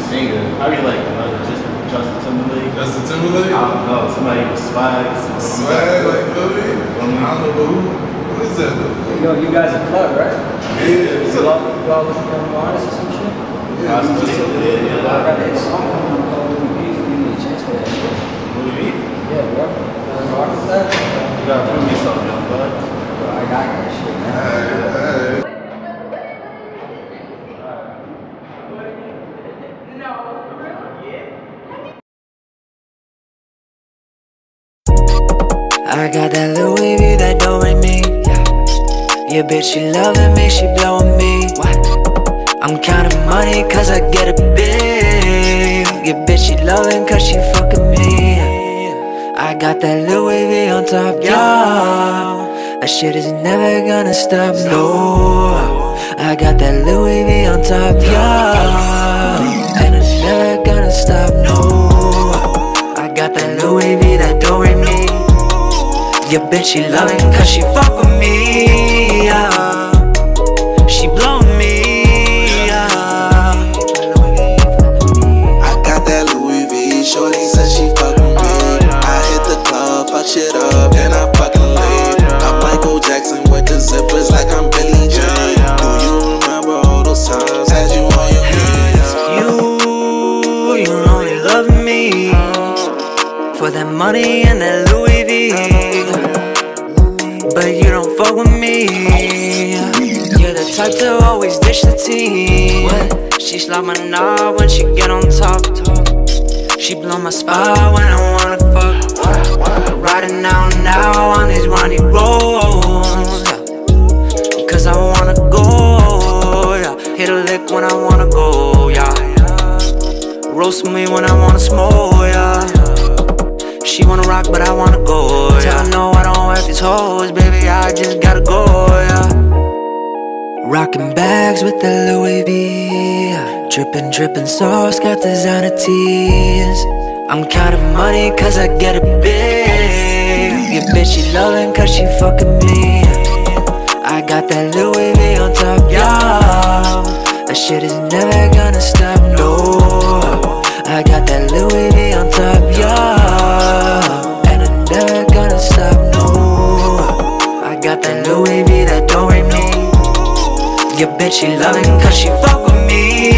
singer. I really like Justin Timberlake. Justin Timberlake? I don't know. Somebody with swag. Swag, like Cody? I don't know who is that though? Yo, you guys are club, right? Yeah. You all looking for new artists or some shit? Yeah, I got a song coming up called Louis V for you to get a chance for that shit. Louis V? Yeah, bro. Rock with that? You gotta prove me something, young bud. Bro, I got that shit, man. Alright. I got that Louis V that doing me. Yeah, bitch, she loving me, she blowing me. I'm counting money cause I get it big. Yeah, bitch, she loving cause she fucking me. I got that Louis V on top, yeah. That shit is never gonna stop, no. I got that Louis V on top, yeah. And it's never gonna stop, no. I got that Louis V that doing me. Yeah, bitch, she loving cause she fuck with me, yeah. She blowing me, yeah. I got that Louis V, shorty said she fuck with me. I hit the club, fuck shit up, then I fucking leave. I'm Michael Jackson with the zippers like I'm Billie Jean. Do you remember all those times had you on your knees? You only love me for that money and that Louis V, but you don't fuck with me. You're the type to always dish the tea. She slap my knob when she get on top. She blow my spot when I wanna fuck. Riding now on these runny roads, cause I wanna go, yeah. Hit a lick when I wanna go, yeah. Roast me when I wanna smoke, yeah. She wanna rock, but I wanna go, yeah. Tell her no, I don't work these hoes, baby, I just gotta go, yeah. Rockin' bags with the Louis V, yeah. Drippin' sauce, got designer tees. I'm counting money cause I get it big. Yeah, bitch, she loving cause she fucking me. I got that Louis V on top, yeah. That shit is never gonna stop, no. I got that Louis V on top, yeah. And I'm never gonna stop, no. I got that Louis V that don't rate me. Yeah, bitch, she loving cause she fuck with me.